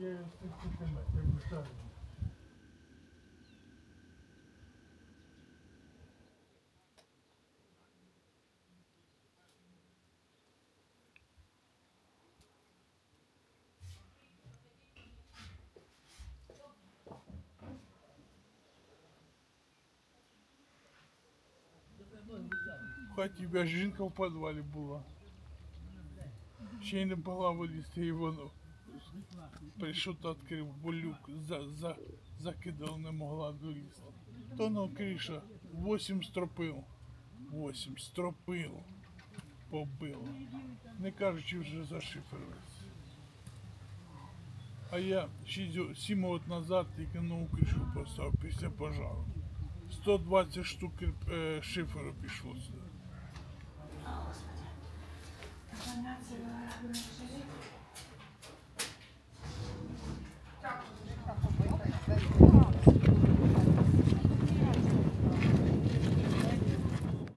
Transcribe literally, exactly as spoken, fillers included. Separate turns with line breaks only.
я його з тридцять метрів виставлю. В хаті б жінка в підвалі була. Ще й не могла вилізти, і воно прийшов та відкрив, бо люк за, за, закидав, не могла долізти. То ну криша, вісім стропил, вісім стропил побило. Не кажучи вже за шифер весь. А я сім років назад тільки нову кришу поставив після пожару. сто двадцять штук е, шиферу пішло сюди.